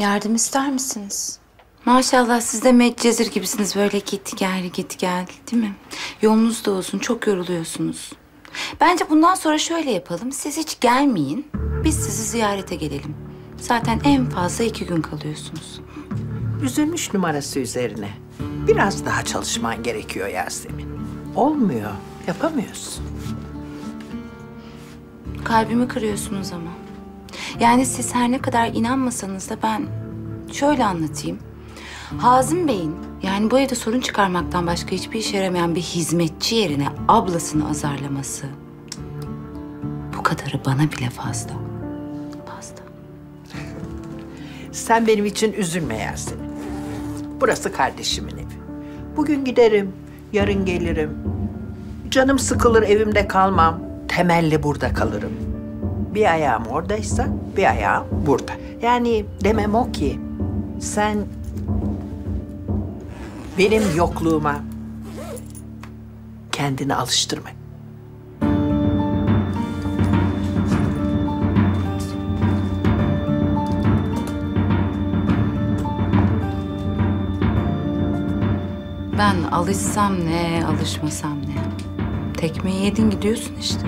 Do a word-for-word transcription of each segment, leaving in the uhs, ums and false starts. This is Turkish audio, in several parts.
Yardım ister misiniz? Maşallah siz de Medcezir gibisiniz. Böyle git gel git gel değil mi? Yolunuz da uzun, çok yoruluyorsunuz. Bence bundan sonra şöyle yapalım. Siz hiç gelmeyin. Biz sizi ziyarete gelelim. Zaten en fazla iki gün kalıyorsunuz. Üzülmüş numarası üzerine. Biraz daha çalışman gerekiyor Yasemin. Olmuyor, yapamıyorsun. Kalbimi kırıyorsunuz ama. Yani siz her ne kadar inanmasanız da ben şöyle anlatayım. Hazım Bey'in yani bu evde sorun çıkarmaktan başka hiçbir işe yaramayan bir hizmetçi yerine ablasını azarlaması. Bu kadarı bana bile fazla. Fazla. Sen benim için üzülme Yasemin. Burası kardeşimin evi. Bugün giderim, yarın gelirim. Canım sıkılır evimde kalmam. Temelli burada kalırım. Bir ayağım oradaysa bir ayağım burada. Yani demem o ki sen benim yokluğuma kendini alıştırma. Ben alışsam ne, alışmasam ne. Tekmeyi yedin gidiyorsun işte.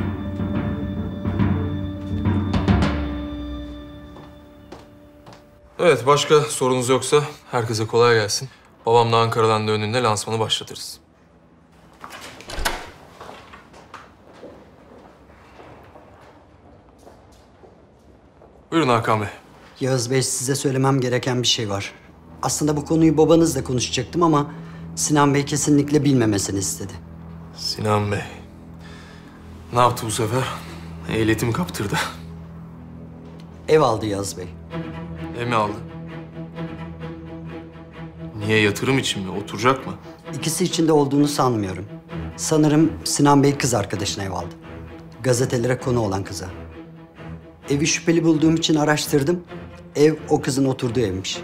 Evet, başka sorunuz yoksa herkese kolay gelsin. Babam da Ankara'dan döndüğünde lansmanı başlatırız. Buyurun Hakan Bey. Yağız Bey, size söylemem gereken bir şey var. Aslında bu konuyu babanızla konuşacaktım ama Sinan Bey kesinlikle bilmemesini istedi. Sinan Bey. Ne yaptı bu sefer? Ehliyetimi kaptırdı. Ev aldı Yağız Bey. Ev mi aldı? Niye, yatırım için mi? Oturacak mı? İkisi içinde olduğunu sanmıyorum. Sanırım Sinan Bey kız arkadaşına ev aldı. Gazetelere konu olan kıza. Evi şüpheli bulduğum için araştırdım. Ev o kızın oturduğu evmiş.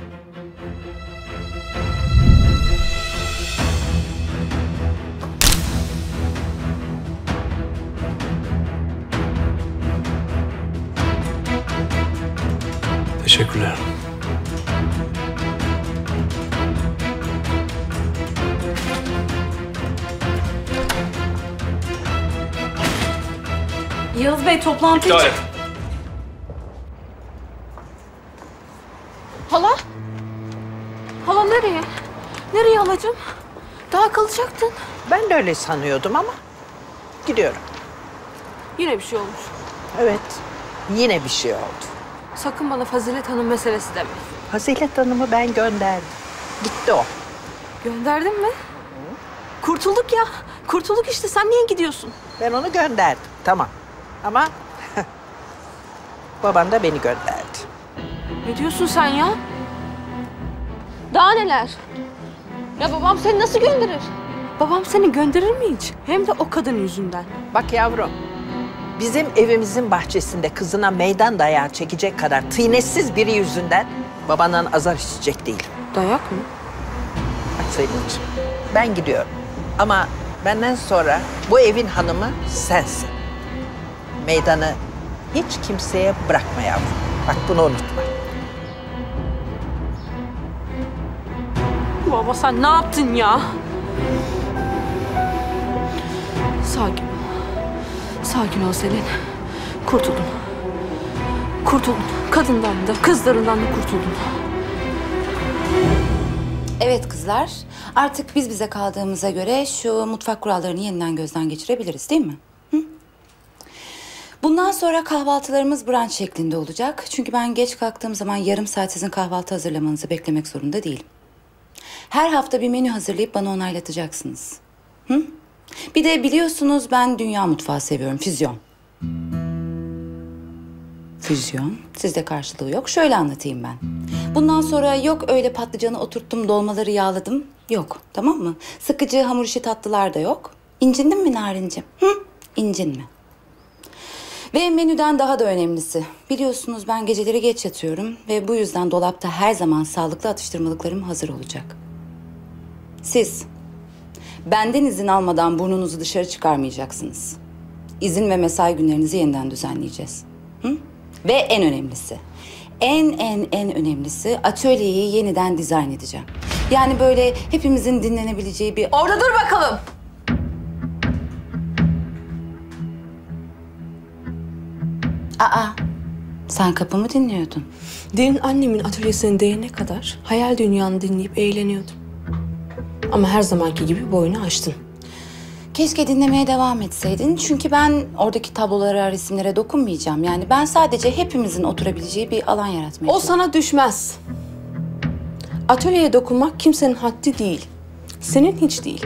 Teşekkürler. Yağız Bey toplantı İptal için... et. Hala? Hala nereye? Nereye halacığım? Daha kalacaktın. Ben de öyle sanıyordum ama gidiyorum. Yine bir şey olmuş. Evet, yine bir şey oldu. Sakın bana Fazilet Hanım meselesi deme. Fazilet Hanım'ı ben gönderdim. Gitti o. Gönderdin mi? Kurtulduk ya. Kurtulduk işte. Sen niye gidiyorsun? Ben onu gönderdim, tamam. Ama baban da beni gönderdi. Ne diyorsun sen ya? Daha neler? Ya babam seni nasıl gönderir? Babam seni gönderir mi hiç? Hem de o kadın yüzünden. Bak yavrum, bizim evimizin bahçesinde kızına meydan dayağı çekecek kadar tıynetsiz biri yüzünden babandan azar işitecek değilim. Dayak mı? Bak Selin'ciğim, ben gidiyorum. Ama benden sonra bu evin hanımı sensin. Meydanı hiç kimseye bırakma yavrum. Bak bunu unutma. Baba sen ne yaptın ya? Sakin ol. Sakin ol Selin. Kurtuldun. Kurtuldun. Kadından da, kızlarından da kurtuldun. Evet kızlar, artık biz bize kaldığımıza göre şu mutfak kurallarını yeniden gözden geçirebiliriz değil mi? Hı? Bundan sonra kahvaltılarımız brunch şeklinde olacak. Çünkü ben geç kalktığım zaman yarım saat sizin kahvaltı hazırlamanızı beklemek zorunda değilim. Her hafta bir menü hazırlayıp bana onaylatacaksınız. Hı? Bir de biliyorsunuz ben dünya mutfağı seviyorum, füzyon. Füzyon, sizde karşılığı yok. Şöyle anlatayım ben. Bundan sonra yok öyle patlıcanı oturttum, dolmaları yağladım. Yok, tamam mı? Sıkıcı hamur işi tatlılar da yok. İncindin mi Narincim? Hı? İncinme. Ve menüden daha da önemlisi. Biliyorsunuz ben geceleri geç yatıyorum ve bu yüzden dolapta her zaman sağlıklı atıştırmalıklarım hazır olacak. Siz benden izin almadan burnunuzu dışarı çıkarmayacaksınız. İzin ve mesai günlerinizi yeniden düzenleyeceğiz. Hı? Ve en önemlisi, en en en önemlisi atölyeyi yeniden dizayn edeceğim. Yani böyle hepimizin dinlenebileceği bir... Orada dur bakalım. Aa, sen kapımı dinliyordun. Derin annemin atölyesine değene kadar hayal dünyanı dinleyip eğleniyordum. Ama her zamanki gibi boyunu aştın. Keşke dinlemeye devam etseydin. Çünkü ben oradaki tablolara, resimlere dokunmayacağım. Yani ben sadece hepimizin oturabileceği bir alan yaratmaya O sana düşmez. Atölyeye dokunmak kimsenin haddi değil. Senin hiç değil.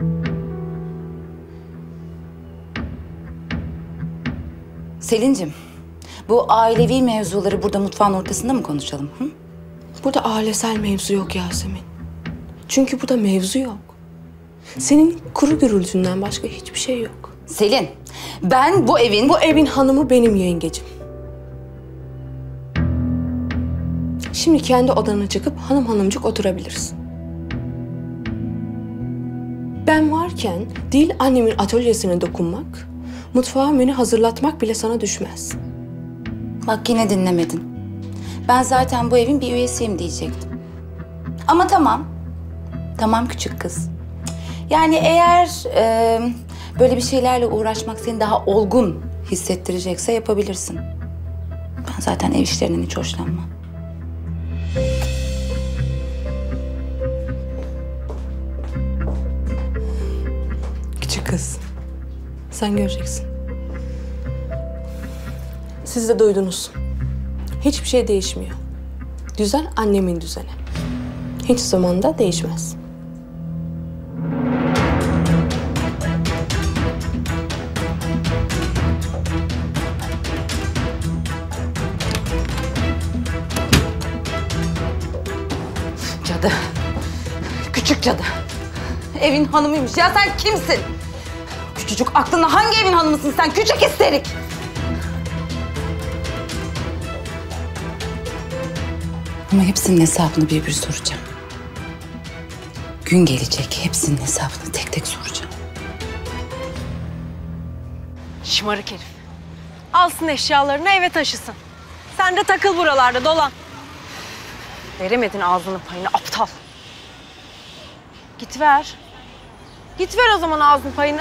Selin'cim, bu ailevi mevzuları burada mutfağın ortasında mı konuşalım? Hı? Burada ailesel mevzu yok Yasemin. Çünkü burada mevzu yok. Senin kuru gürültünden başka hiçbir şey yok. Selin, ben bu evin... Bu evin hanımı benim yengecim. Şimdi kendi odana çıkıp hanım hanımcık oturabilirsin. Ben varken değil annemin atölyesine dokunmak, mutfağa menü hazırlatmak bile sana düşmez. Bak yine dinlemedin. Ben zaten bu evin bir üyesiyim diyecektim. Ama tamam. Tamam küçük kız. Yani eğer e, böyle bir şeylerle uğraşmak seni daha olgun hissettirecekse yapabilirsin. Ben zaten ev işlerinden hiç hoşlanmam. Küçük kız, sen göreceksin. Siz de duydunuz. Hiçbir şey değişmiyor. Düzen annemin düzeni. Hiç zamanda değişmez. Cadı. Küçük cadı. Evin hanımıymış. Ya sen kimsin? Küçücük aklında hangi evin hanımısın sen? Küçük isterik. Ama hepsinin hesabını bir bir soracağım. Gün gelecek, hepsinin hesabını tek tek soracağım. Şımarık herif. Alsın eşyalarını eve taşısın. Sen de takıl buralarda dolan. Veremedin ağzının payını aptal. Git ver. Git ver o zaman ağzının payını.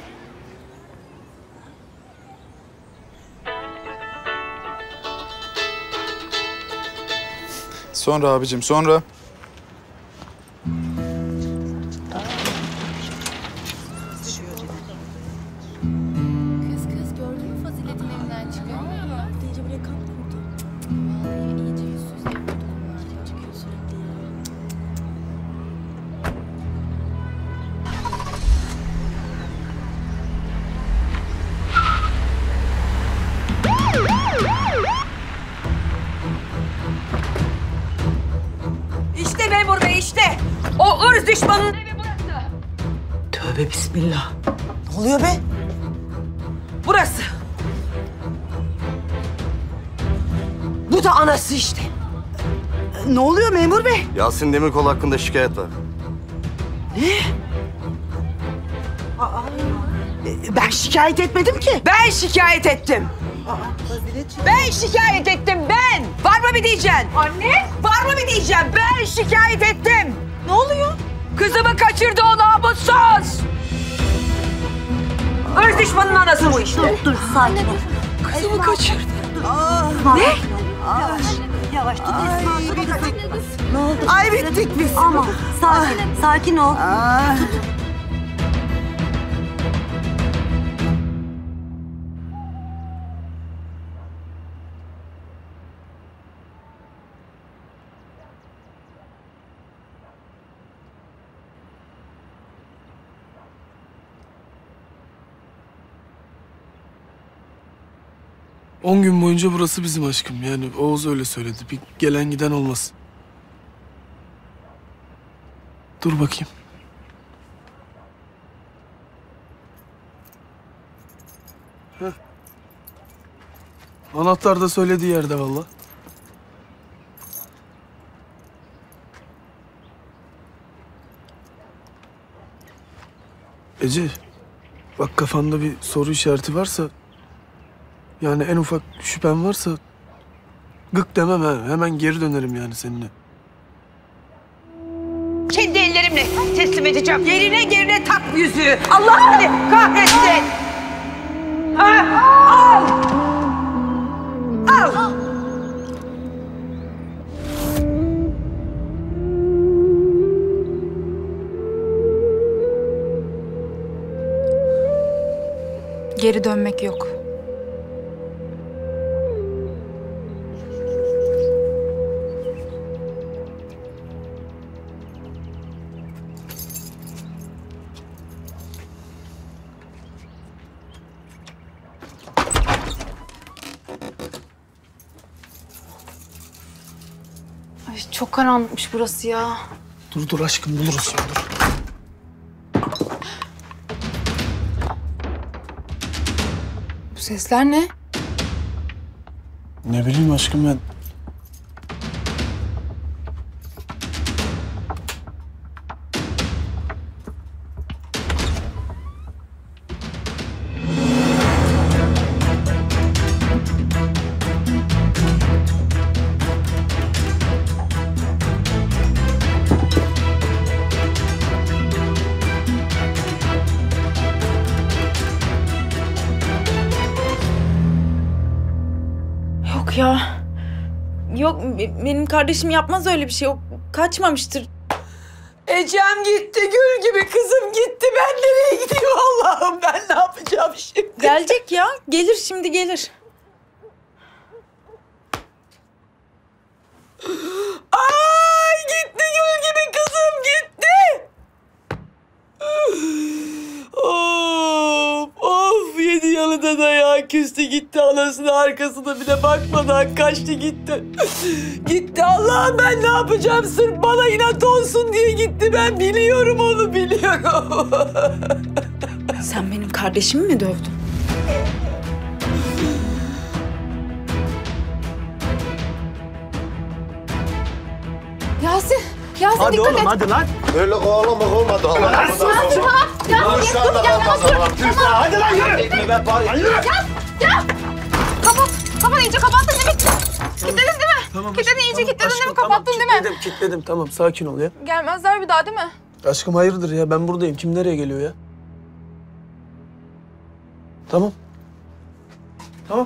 Sonra abicim, sonra. Kız kız gördün mü Fazilet'in evinden çıkıyor mu? Deyince buraya kamp kurdu. Vallahi iyice yüzsüz yapıyor. Çıkıyor sürekli ya. İşte memur bey işte. O ırz düşmanının evi burası. Tövbe bismillah. Ne oluyor be? Burası. Bu da anası işte. Ne oluyor memur bey? Yasin Demirkol hakkında şikayet var. Ben şikayet etmedim ki. Ben şikayet ettim. Ben şikayet ettim ben. Var mı bir diyeceksin? Anne. Var mı bir diyeceğim? Ben şikayet ettim. Ne oluyor? Kızımı kaçırdı o namussuz. Irz düşmanının anası bu işte. Dur dur sakin ol. Kızımı kaçırdı. Ne? Yavaş. Yavaş tut Esma. Bittik. Ne oldu? Ay bittik biz. Ama sakin, sakin ol. On gün boyunca burası bizim aşkım. Yani Oğuz öyle söyledi. Bir gelen giden olmaz. Dur bakayım. Heh. Anahtar da söylediği yerde vallahi. Ece, bak kafanda bir soru işareti varsa... Yani en ufak şüphen varsa Gık demem ha. Hemen geri dönerim yani seninle. Kendi ellerimle teslim edeceğim. Yerine yerine tak yüzüğü. Allah seni kahretsin. Ah, al. Al. Geri dönmek yok. Ay çok karanlıkmış burası ya. Dur dur aşkım buluruz ya dur. Bu sesler ne? Ne bileyim aşkım ben. Yok ya. Yok benim kardeşim yapmaz öyle bir şey. O kaçmamıştır. Ecem gitti, gül gibi kızım gitti. Ben nereye gideyim Allah'ım? Ben ne yapacağım şimdi? Gelecek ya. Gelir şimdi gelir. Ay gitti gül gibi kızım gitti. Of of yedi yalıda da ya küstü gitti anasına arkasına bile bakmadan kaçtı gitti. Gitti Allah'ım ben ne yapacağım sırf bana inat olsun diye gitti ben biliyorum onu biliyorum. Sen benim kardeşimi mi dövdün? Yasin, Yasin Hadi dikkat oğlum et. hadi lan. Öyle kovalamak olmadı. Allah Yasin, tamam. Yasin, Şu anda yapma, kalmaz yapma. ama. Hadi lan yürü. Ben var ya. Yürü. Ya! Kapat, kapat iyice kapattın değil mi? Kilitledin değil mi? Tamam, Kilitledin aşkım, iyice tamam, kilitledin değil mi? aşkım, Kapattın tamam, değil mi? Kilitledim, kilitledim. Tamam, sakin ol ya. Gelmezler bir daha değil mi? Aşkım hayırdır ya? Ben buradayım. Kim nereye geliyor ya? Tamam. Tamam.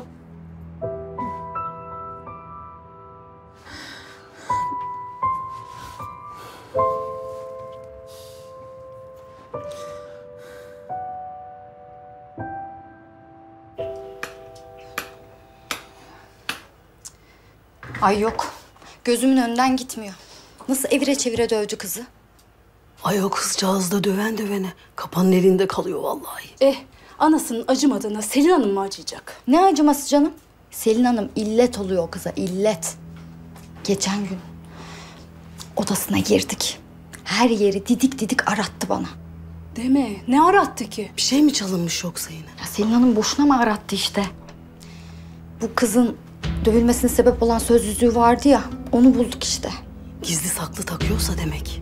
Ay yok. Gözümün önünden gitmiyor. Nasıl evire çevire dövdü kızı? Ay o kızcağız da döven dövene. Kapanın elinde kalıyor vallahi. Eh, anasının acımadığına Selin Hanım mı acıyacak? Ne acıması canım? Selin Hanım illet oluyor o kıza, illet. Geçen gün odasına girdik. Her yeri didik didik arattı bana. Deme, ne arattı ki? Bir şey mi çalınmış yoksa yine? Ya Selin Hanım boşuna mı arattı işte? Bu kızın dövülmesine sebep olan söz yüzüğü vardı ya, onu bulduk işte. Gizli saklı takıyorsa demek.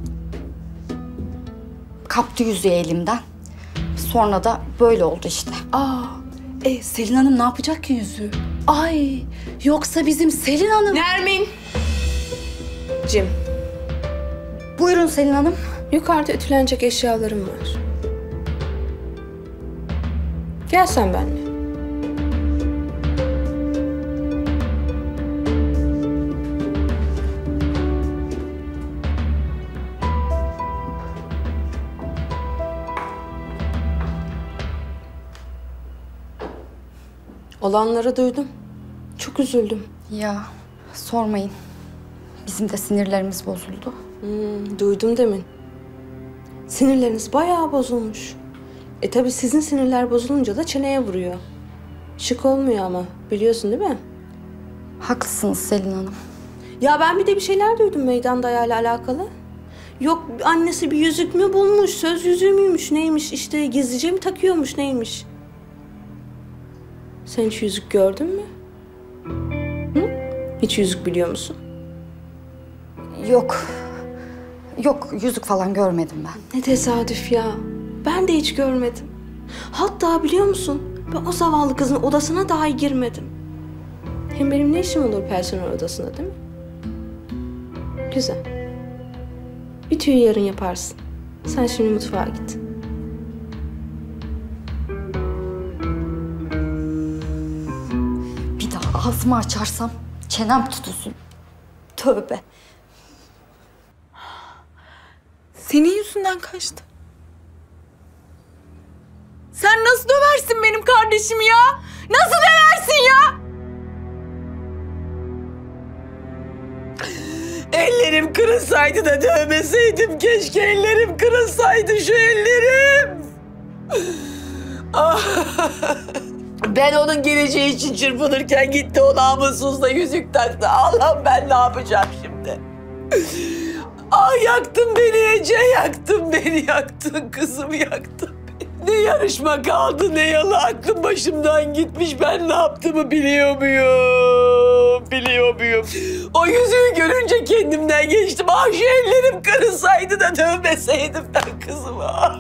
Kaptı yüzüğü elimden. Sonra da böyle oldu işte. Aa, e Selin Hanım ne yapacak ki yüzüğü? Ay, yoksa bizim Selin Hanım... Nermin! Cim, Buyurun Selin Hanım. yukarıda ütülenecek eşyalarım var. Gel sen benimle. Olanları duydum. Çok üzüldüm. Ya sormayın. Bizim de sinirlerimiz bozuldu. Hmm, duydum demin. Sinirleriniz bayağı bozulmuş. E tabii sizin sinirler bozulunca da çeneye vuruyor. Şık olmuyor ama. Biliyorsun değil mi? Haklısınız Selin Hanım. Ya ben bir de bir şeyler duydum meydan dayağıyla alakalı. Yok annesi bir yüzük mü bulmuş, söz yüzüğü müymüş, neymiş işte gizlice mi takıyormuş, neymiş? Sen hiç yüzük gördün mü? Hı? Hiç yüzük biliyor musun? Yok. Yok yüzük falan görmedim ben. Ne tesadüf ya. Ben de hiç görmedim. Hatta biliyor musun? Ben o zavallı kızın odasına dahi girmedim. Hem benim ne işim olur personel odasında değil mi? Güzel. Bir tüyü yarın yaparsın. Sen şimdi mutfağa git. Bir daha ağzımı açarsam çenem tutulsun. Tövbe. Senin yüzünden kaçtı. Sen nasıl döversin benim kardeşimi ya? Nasıl döversin ya? Ellerim kırılsaydı da dövmeseydim. Keşke ellerim kırılsaydı, şu ellerim. Ah. Ben onun geleceği için çırpınırken gitti o namussuzla yüzük taktı. Allah'ım, ben ne yapacağım şimdi? Ah, yaktın beni Ece, yaktın beni, yaktın kızım, yaktın beni. Ne yarışma kaldı, ne yalı, aklım başımdan gitmiş. Ben ne yaptığımı biliyor muyum? Biliyor muyum? O yüzüğü görünce kendimden geçtim. Ah, şu ellerim kırılsaydı da dövmeseydim ben kızıma.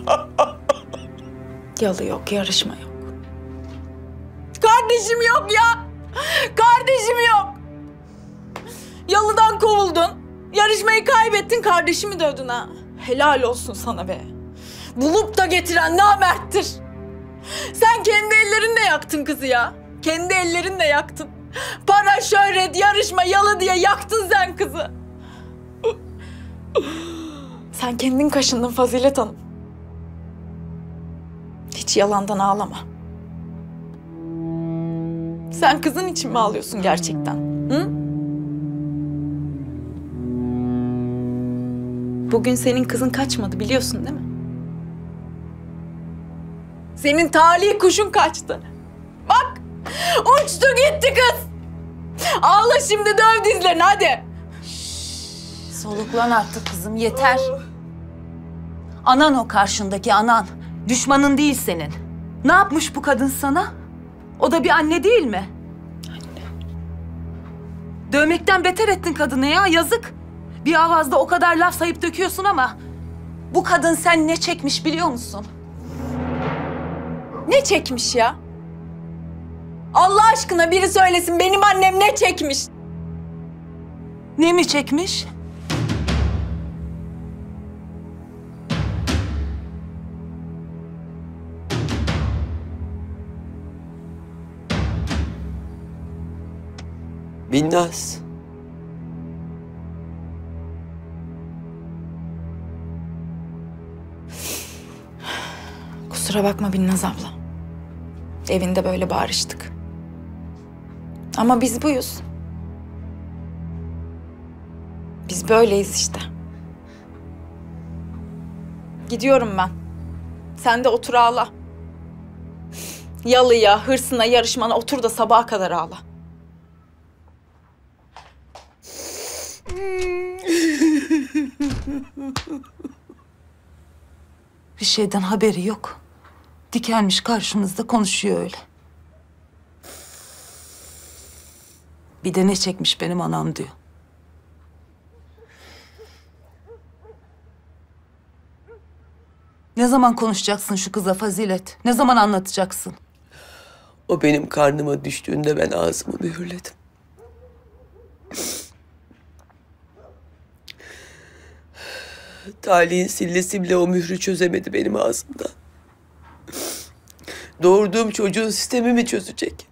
Yalı yok, yarışma yok. Kardeşim yok ya! Kardeşim yok! Yalıdan kovuldun. Yarışmayı kaybettin, kardeşimi dövdün ha. Helal olsun sana be. Bulup da getiren namerttir. Sen kendi ellerinle yaktın kızı ya. Kendi ellerinle yaktın. Para, şöhret, yarışma, yalı diye yaktın sen kızı. Sen kendin kaşındın Fazilet Hanım. Hiç yalandan ağlama. Sen kızın için mi ağlıyorsun gerçekten? Hı? Bugün senin kızın kaçmadı, biliyorsun değil mi? Senin talih kuşun kaçtı. Bak, uçtu gitti kız. Ağla şimdi, döv dizlerini hadi. Soluklan artık kızım, yeter. Anan o karşındaki anan. Düşmanın değil senin. Ne yapmış bu kadın sana? O da bir anne değil mi? Anne. Dövmekten beter ettin kadını ya, yazık. Bir avazda o kadar laf sayıp döküyorsun ama... bu kadın sen ne çekmiş biliyor musun? Ne çekmiş ya? Allah aşkına biri söylesin, benim annem ne çekmiş? Ne mi çekmiş? Binnaz. Kusura bakma Binnaz abla. Evinde böyle bağırıştık. Ama biz buyuz. Biz böyleyiz işte. Gidiyorum ben. Sen de otur ağla. Yalıya, hırsına, yarışmana otur da sabaha kadar ağla. Bir şeyden haberi yok. Dikelmiş karşımızda konuşuyor öyle. Bir de ne çekmiş benim anam diyor. Ne zaman konuşacaksın şu kıza Fazilet? Ne zaman anlatacaksın? O benim karnıma düştüğünde ben ağzımı mühürledim. Talihin sillesi bile o mührü çözemedi benim ağzımda. Doğurduğum çocuğun sistemi mi çözecek?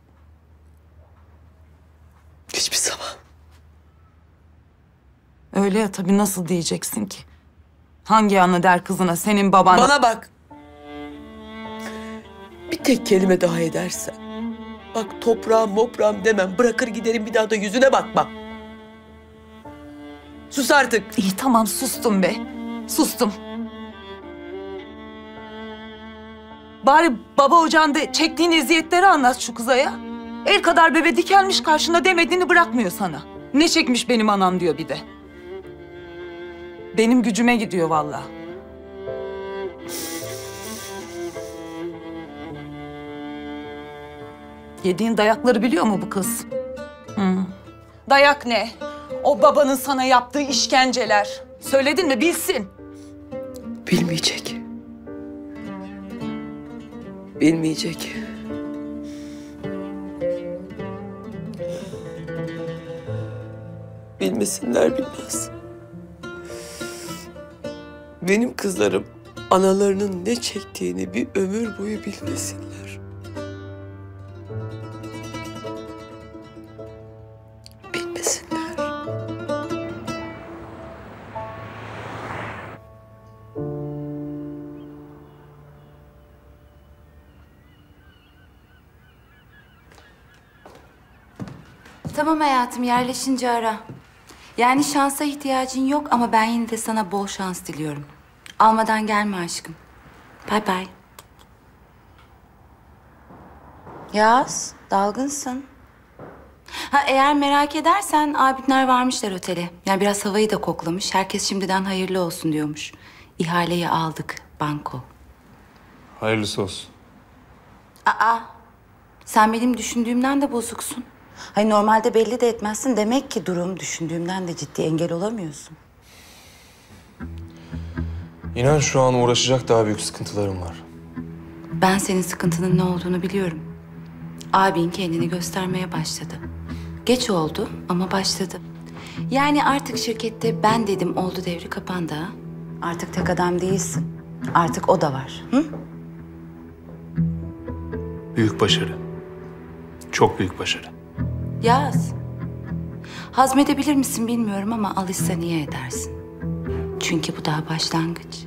Hiçbir zaman. Öyle ya tabii, nasıl diyeceksin ki? Hangi anne der kızına senin baban... Bana bak. Bir tek kelime daha edersen. Bak toprağım moprağım demem. Bırakır giderim, bir daha da yüzüne bakmam. Sus artık. İyi tamam, sustum be. Sustum. Bari baba ocağında çektiğin eziyetleri anlat şu kıza ya. El kadar bebe dikelmiş karşına, demediğini bırakmıyor sana. Ne çekmiş benim anam diyor bir de. Benim gücüme gidiyor vallahi. Yediğin dayakları biliyor mu bu kız? Hı. Dayak ne? O babanın sana yaptığı işkenceler. Söyledin mi bilsin. Bilmeyecek. Bilmeyecek. Bilmesinler bilmez. Benim kızlarım analarının ne çektiğini bir ömür boyu bilmesinler. Bilmesinler. Tamam hayatım, yerleşince ara. Yani şansa ihtiyacın yok ama ben yine de sana bol şans diliyorum. Almadan gelme aşkım. Bay bay. Yaz, dalgınsın. Ha, eğer merak edersen abimler varmışlar otele. Yani biraz havayı da koklamış. Herkes şimdiden hayırlı olsun diyormuş. İhaleyi aldık, banko. Hayırlısı olsun. Aa, sen benim düşündüğümden de bozuksun. Hayır, normalde belli de etmezsin. Demek ki durum düşündüğümden de ciddi, engel olamıyorsun. İnan şu an uğraşacak daha büyük sıkıntılarım var. Ben senin sıkıntının ne olduğunu biliyorum. Abin kendini göstermeye başladı. Geç oldu ama başladı. Yani artık şirkette ben dedim oldu devri kapandı ha. Artık tek adam değilsin. Artık o da var. Hı? Büyük başarı. Çok büyük başarı. Yaz. Hazmedebilir misin bilmiyorum ama alışsa niye edersin? Çünkü bu daha başlangıç.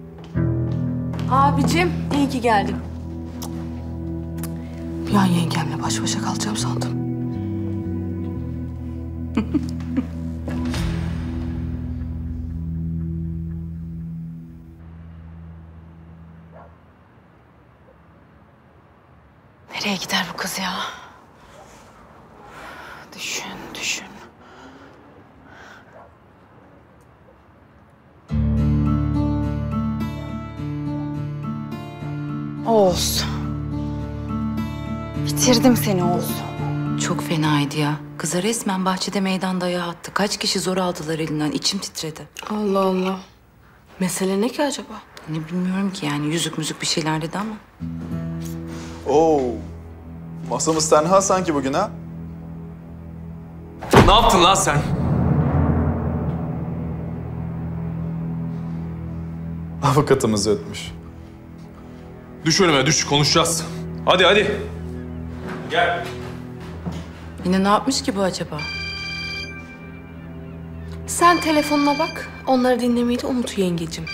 Abicim iyi ki geldin. Bir an yengemle baş başa kalacağım sandım. Nereye gider bu kız ya? Düşün, düşün. Oğuz. Bitirdim seni Oğuz. Çok fenaydı ya. Kıza resmen bahçede meydan dayağı attı. Kaç kişi zor aldılar elinden. İçim titredi. Allah Allah. Mesele ne ki acaba? Ne bilmiyorum ki yani. Yüzük müzük bir şeyler dedi ama. Oo. Masamız tenha sanki bugün ha? Ne yaptın lan sen? Avukatımız ötmüş. Düş önüme düş, konuşacağız. Hadi hadi. Gel. Yine ne yapmış ki bu acaba? Sen telefonuna bak. Onları dinlemeyi de unut yengecim.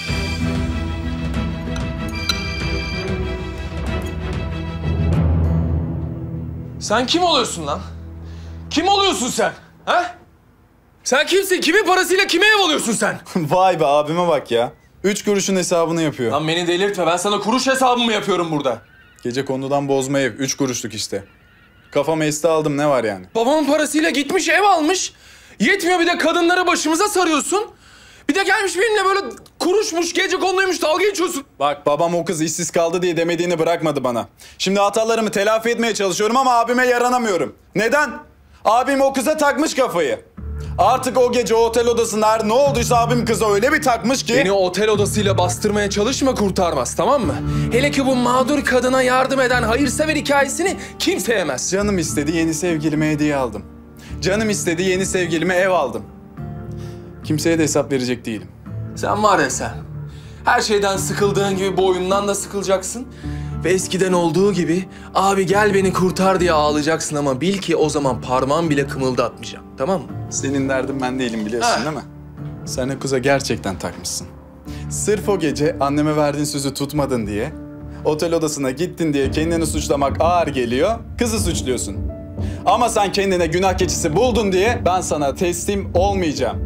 Sen kim oluyorsun lan? Kim oluyorsun sen? Ha? Sen kimsin? Kimin parasıyla kime ev alıyorsun sen? Vay be abime bak ya. Üç kuruşun hesabını yapıyor. Lan beni delirtme. Ben sana kuruş hesabımı yapıyorum burada. Gece konudan bozma ev. Üç kuruşluk işte. Kafama esti aldım, ne var yani? Babamın parasıyla gitmiş ev almış. Yetmiyor bir de kadınları başımıza sarıyorsun. Bir de gelmiş benimle böyle kuruşmuş, gece konuymuş dalga geçiyorsun. Bak babam o kız işsiz kaldı diye demediğini bırakmadı bana. Şimdi hatalarımı telafi etmeye çalışıyorum ama abime yaranamıyorum. Neden? Abim o kıza takmış kafayı. Artık o gece o otel odasında her ne olduysa abim kıza öyle bir takmış ki... Beni otel odasıyla bastırmaya çalışma, kurtarmaz, tamam mı? Hele ki bu mağdur kadına yardım eden hayırsever hikayesini kimse yemez. Canım istedi, yeni sevgilime hediye aldım. Canım istedi, yeni sevgilime ev aldım. Kimseye de hesap verecek değilim. Sen var ya sen. Her şeyden sıkıldığın gibi bu oyundan da sıkılacaksın. Ve eskiden olduğu gibi abi gel beni kurtar diye ağlayacaksın ama bil ki o zaman parmağım bile kımıldatmayacağım, tamam mı? Senin derdin ben değilim biliyorsun Ha. değil mi? Sen o kıza gerçekten takmışsın. Sırf o gece anneme verdiğin sözü tutmadın diye, otel odasına gittin diye kendini suçlamak ağır geliyor, kızı suçluyorsun. Ama sen kendine günah keçisi buldun diye ben sana teslim olmayacağım.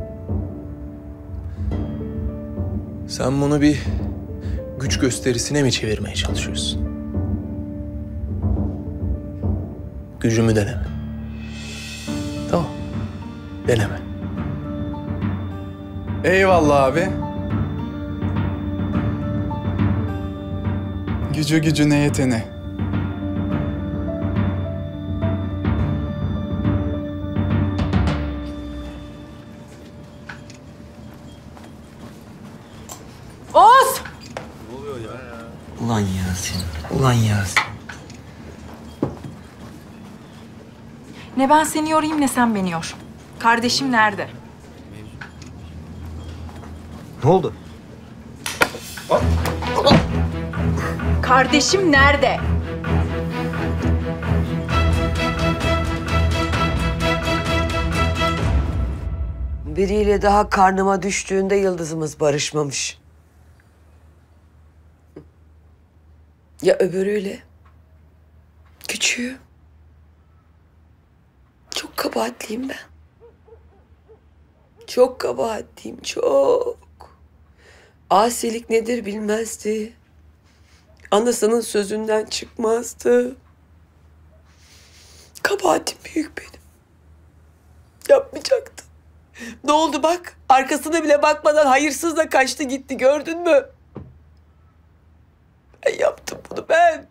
Sen bunu bir güç gösterisine mi çevirmeye çalışıyorsun? Gücümü deneme. Tamam. Deneme. Eyvallah abi. Gücü gücüne yetene. Oğuz! Ulan Yasin, ulan Yasin. Ne ben seni yorayım ne sen beni yor. Kardeşim nerede? Ne oldu? Kardeşim nerede? Biriyle daha karnıma düştüğünde yıldızımız barışmamış. Ya öbürüyle? Küçüğü. Çok kabahatliyim ben. Çok kabahatliyim, çok. Asilik nedir bilmezdi. Anasının sözünden çıkmazdı. Kabahatim büyük benim. Yapmayacaktım. Ne oldu bak? Arkasına bile bakmadan hayırsızla kaçtı gitti, gördün mü? Ben yaptım bunu ben.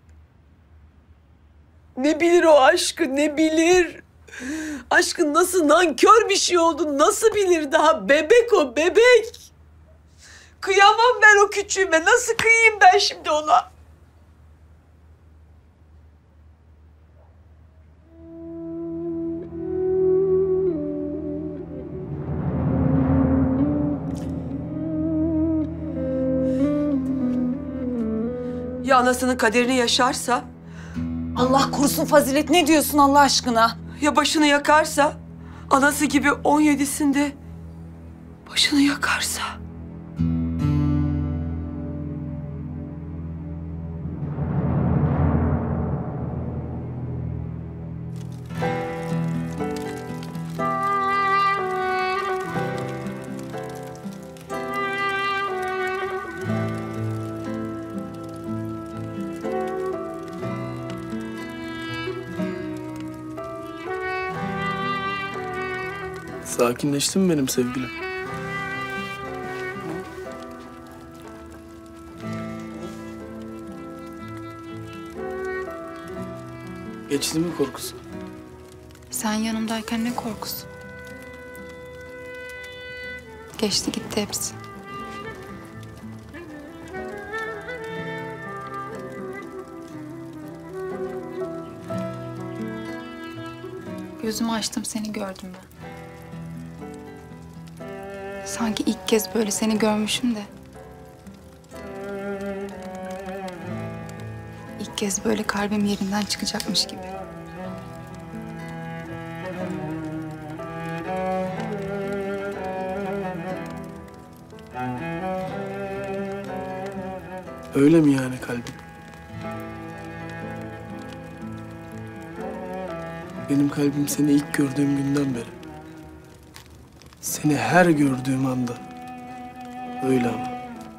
Ne bilir o aşkı, ne bilir? Aşkın nasıl nankör bir şey olduğunu nasıl bilir? Daha bebek o, bebek. Kıyamam ben o küçüğüme. Nasıl kıyayım ben şimdi ona? Ya anasının kaderini yaşarsa? Allah korusun Fazilet, ne diyorsun Allah aşkına? Ya başını yakarsa? Anası gibi on yedisinde başını yakarsa? Sakinleştin mi benim sevgilim? Geçti mi korkusu? Sen yanımdayken ne korkusu? Geçti gitti hepsi. Gözümü açtım, seni gördüm ben. Sanki ilk kez böyle seni görmüşüm de. İlk kez böyle kalbim yerinden çıkacakmış gibi. Öyle mi yani kalbim? Benim kalbim seni ilk gördüğüm günden beri. Seni her gördüğüm anda. Öyle ama.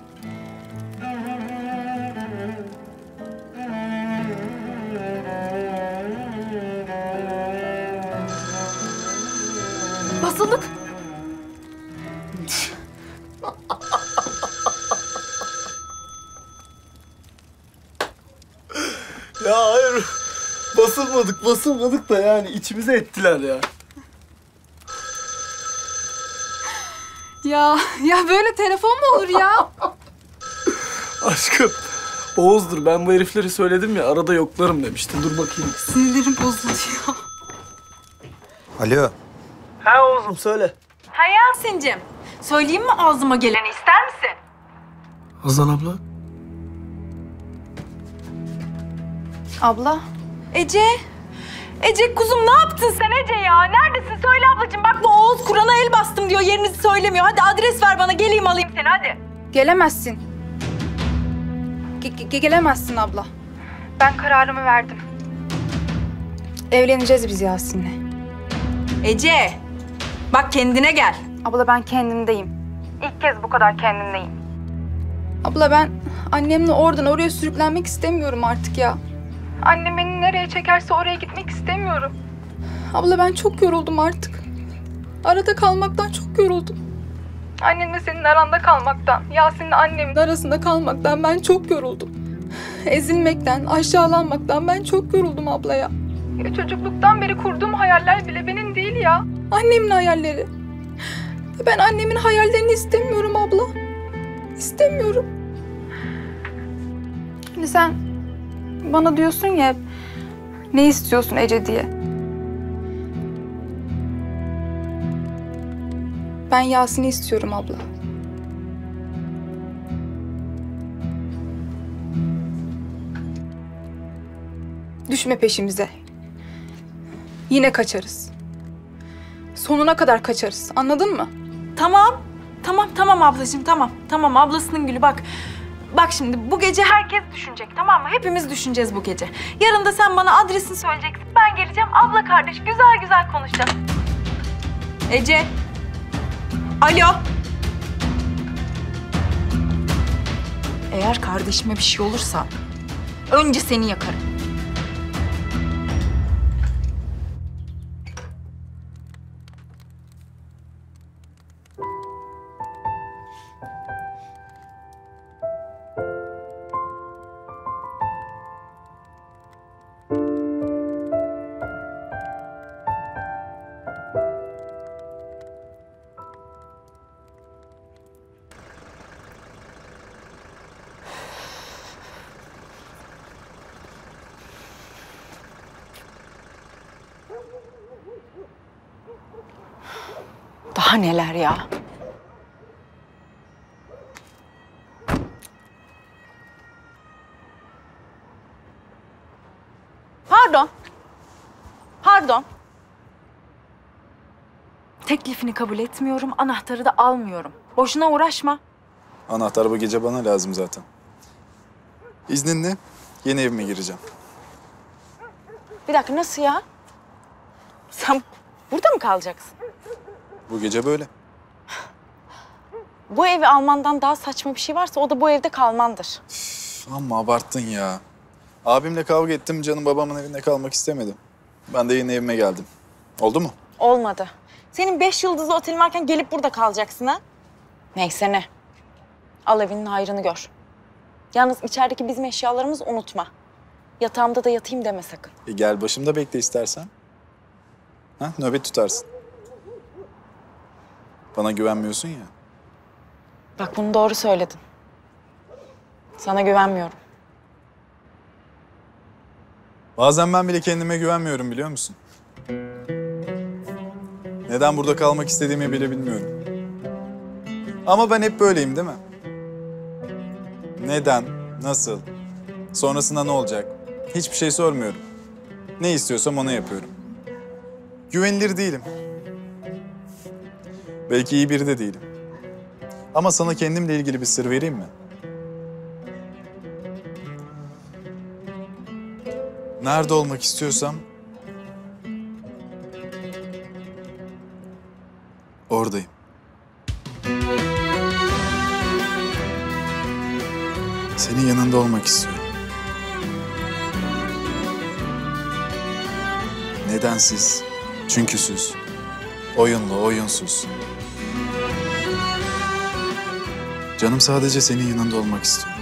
Basıldık. Ya hayır. Basılmadık, basılmadık da yani içimize ettiler ya. Ya, ya böyle telefon mu olur ya? Aşkım, Oğuz'dur. Ben bu herifleri söyledim ya, arada yoklarım demiştin. Dur bakayım. Sinirlerim bozuluyor. Alo. Ha Oğuz'um söyle. Ha Yasin'cim, söyleyeyim mi ağzıma geleni, ister misin? Hazan abla. Abla. Ece. Ece kuzum ne yaptın sen Ece ya? Neredesin? Söyle ablacığım. Bak bu Oğuz Kur'an'a el bastım diyor. Yerinizi söylemiyor. Hadi adres ver bana. Geleyim alayım seni hadi. Gelemezsin. Ge- ge- gelemezsin abla. Ben kararımı verdim. Evleneceğiz biz Yasin'le. Ece. Bak kendine gel. Abla ben kendimdeyim. İlk kez bu kadar kendimdeyim. Abla ben annemle oradan oraya sürüklenmek istemiyorum artık ya. Annem beni nereye çekerse oraya gitmek istemiyorum. Abla ben çok yoruldum artık. Arada kalmaktan çok yoruldum. Annenle senin aranda kalmaktan, Yasin'le annemin arasında kalmaktan ben çok yoruldum. Ezilmekten, aşağılanmaktan ben çok yoruldum abla ya. Ya çocukluktan beri kurduğum hayaller bile benim değil ya. Annemin hayalleri. Ben annemin hayallerini istemiyorum abla. İstemiyorum. Şimdi sen bana diyorsun ya hep, ne istiyorsun Ece diye. Ben Yasin'i istiyorum abla. Düşme peşimize. Yine kaçarız. Sonuna kadar kaçarız. Anladın mı? Tamam. Tamam tamam ablacığım tamam. Tamam ablasının gülü bak. Bak şimdi bu gece herkes düşünecek tamam mı? Hepimiz düşüneceğiz bu gece. Yarın da sen bana adresini söyleyeceksin. Ben geleceğim abla kardeş güzel güzel konuşacağız. Ece. Alo. Eğer kardeşime bir şey olursa önce seni yakarım. Daha neler ya? Pardon. Pardon. Teklifini kabul etmiyorum, anahtarı da almıyorum. Boşuna uğraşma. Anahtar bu gece bana lazım zaten. İzninle yeni evime gireceğim. Bir dakika nasıl ya? Sen burada mı kalacaksın? Bu gece böyle. Bu evi almandan daha saçma bir şey varsa o da bu evde kalmandır. Üf, amma abarttın ya. Abimle kavga ettim, canım babamın evinde kalmak istemedim. Ben de yeni evime geldim. Oldu mu? Olmadı. Senin beş yıldızlı otelin varken gelip burada kalacaksın ha? Neyse ne. Al evinin hayrını gör. Yalnız içerideki bizim eşyalarımızı unutma. Yatağımda da yatayım deme sakın. E gel başımda bekle istersen. Ha, nöbet tutarsın. Bana güvenmiyorsun ya. Bak bunu doğru söyledin. Sana güvenmiyorum. Bazen ben bile kendime güvenmiyorum biliyor musun? Neden burada kalmak istediğimi bile bilmiyorum. Ama ben hep böyleyim değil mi? Neden, nasıl, sonrasında ne olacak? Hiçbir şey sormuyorum. Ne istiyorsam onu yapıyorum. Güvenilir değilim. Belki iyi biri de değilim. Ama sana kendimle ilgili bir sır vereyim mi? Nerede olmak istiyorsam oradayım. Senin yanında olmak istiyorum. Nedensiz, çünküsüz, oyunlu, oyunsuz. Canım sadece senin yanında olmak istiyor.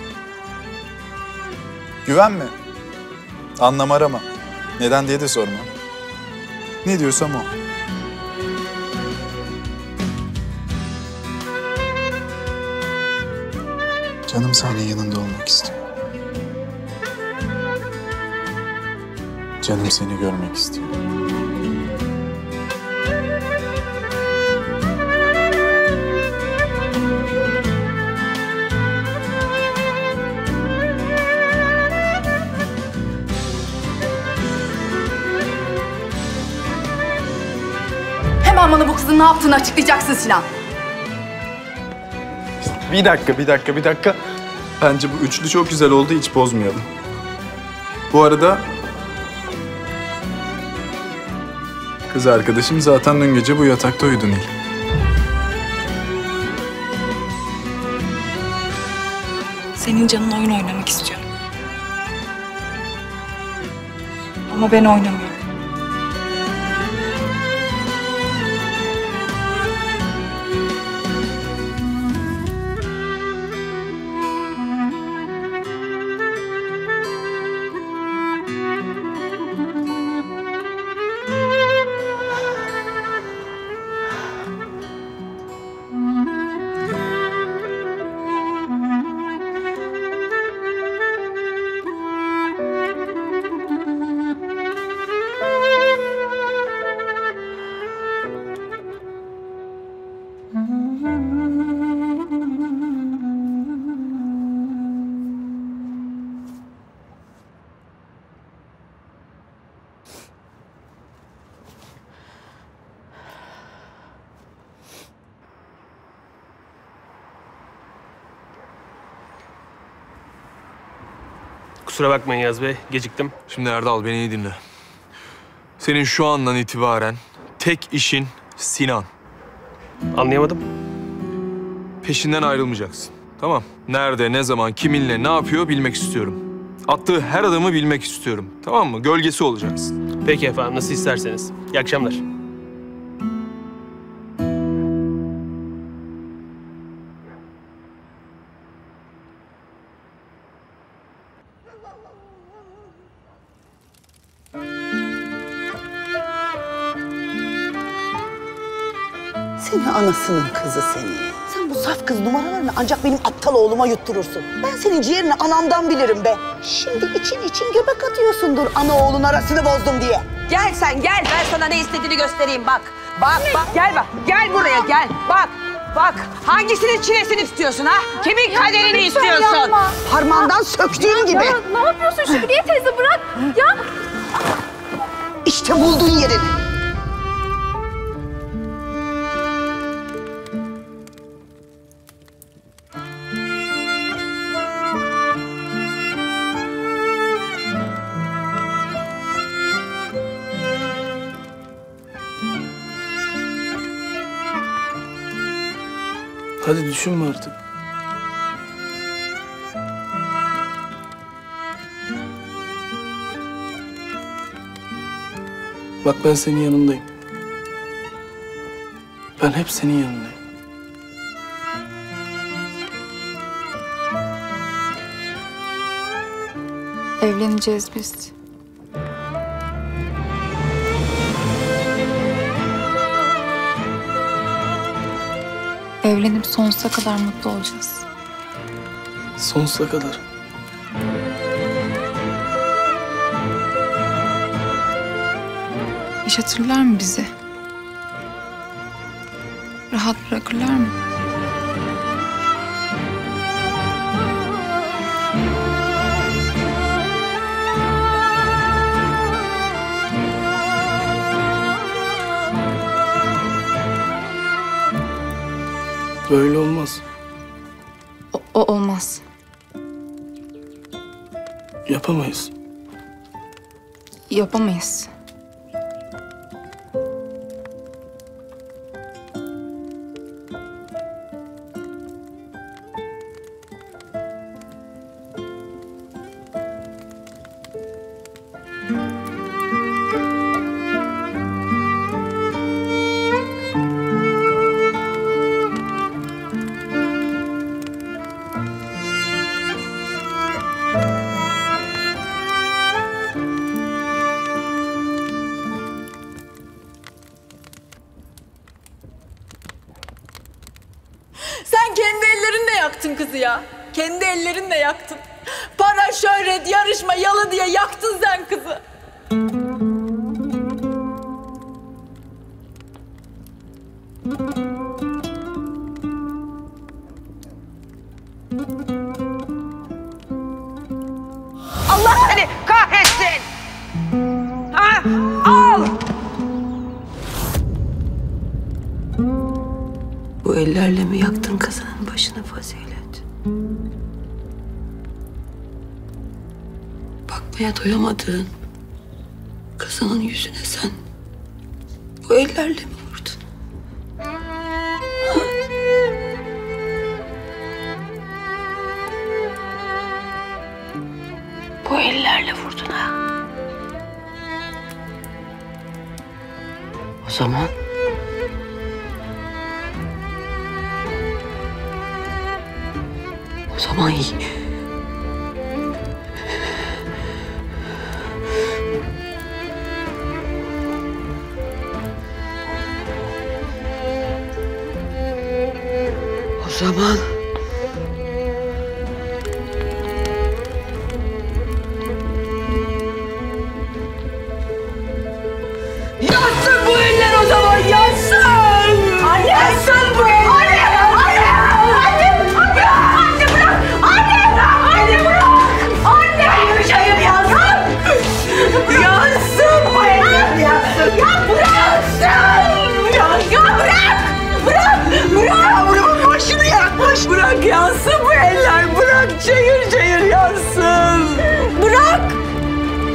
Güvenme. Anlam arama. Neden diye de sorma. Ne diyorsam o. Canım senin yanında olmak istiyor. Canım seni görmek istiyor. Hemen bana bu kızın ne yaptığını açıklayacaksın Sinan. Bir dakika, bir dakika, bir dakika. Bence bu üçlü çok güzel oldu, hiç bozmayalım. Bu arada... Kız arkadaşım zaten dün gece bu yatakta uyudu Nil. Senin canın oyun oynamak istiyor. Ama ben oynamıyorum. Kusura bakmayın Yaz Bey, geciktim. Şimdi Erdal beni iyi dinle. Senin şu andan itibaren tek işin Sinan. Anlayamadım. Peşinden ayrılmayacaksın. Tamam. Nerede, ne zaman, kiminle, ne yapıyor bilmek istiyorum. Attığı her adımı bilmek istiyorum. Tamam mı? Gölgesi olacaksın. Peki efendim, nasıl isterseniz. İyi akşamlar. Seni anasının kızı seni. Sen bu saf kız numaralarını ancak benim aptal oğluma yutturursun. Ben senin ciğerini anamdan bilirim be. Şimdi için için göbek atıyorsundur ana oğlun arasını bozdum diye. Gel sen gel, ben sana ne istediğini göstereyim bak. Bak bak, gel bak, gel buraya gel. Bak, bak. Hangisinin çilesini istiyorsun ha? Kimin kaderini istiyorsun? Parmağından söktüğün gibi. Ya, ne yapıyorsun Şükriye teyze, bırak. Ya. İşte buldun yerini. Hadi düşünme artık. Bak ben senin yanındayım. Ben hep senin yanındayım. Evleneceğiz biz. Evlenip sonsuza kadar mutlu olacağız. Sonsuza kadar. Yaşatırlar mı bizi? Rahat bırakırlar mı? Böyle olmaz. O, o olmaz. Yapamayız. Yapamayız. Sen kendi ellerinle yaktın kızı ya. Kendi ellerinle yaktın. Para, şöhret, yarışma, yalı diye yaktın sen kızı. Allah seni kahretsin! Ha? Al! Bu ellerle mi yaktın kızının başını Fazilet? Bakmaya doyamadığın kızının yüzüne sen bu ellerle mi vurdun? Bu ellerle vurdun ha? O zaman O zaman iyi. O zaman Yansın bu eller o zaman, yansın! Anne! Yansın bu eller! Anne! Anne! Anne! Anne! Anne bırak! Anne! Anne bırak! Anne! Hayır yansın! Yansın bu eller, yansın! Ya bıraksın! Ya, ya bırak! Bırak! Bırak! Yavrumun başını yakmış! Bırak yansın bu eller! Bırak! Çayır çayır yansın! Bırak!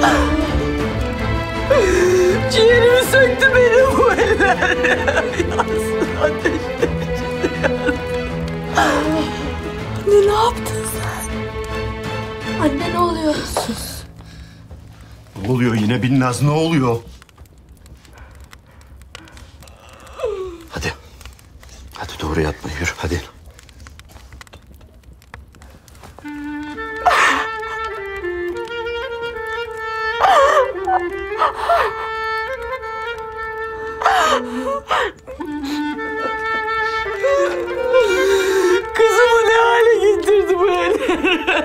Ciğerimi söktü benim bu eller. Yansın ateşler içinde yansın. Anne ne yaptın sen? Anne ne oluyor? Sus. Ne oluyor yine Binnaz, ne oluyor? Hadi. Hadi doğru yatma, yürü hadi. Kızımı ne hale getirdi bu eller?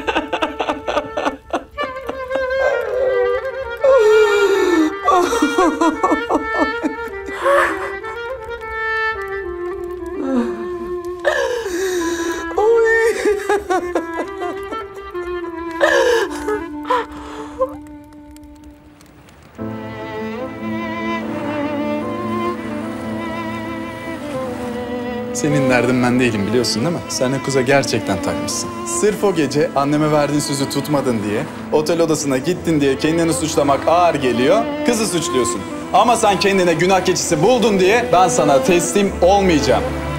Senin derdin ben değilim biliyorsun değil mi? Sen o kıza gerçekten takmışsın. Sırf o gece anneme verdiğin sözü tutmadın diye, otel odasına gittin diye kendini suçlamak ağır geliyor, kızı suçluyorsun. Ama sen kendine günah keçisi buldun diye ben sana teslim olmayacağım.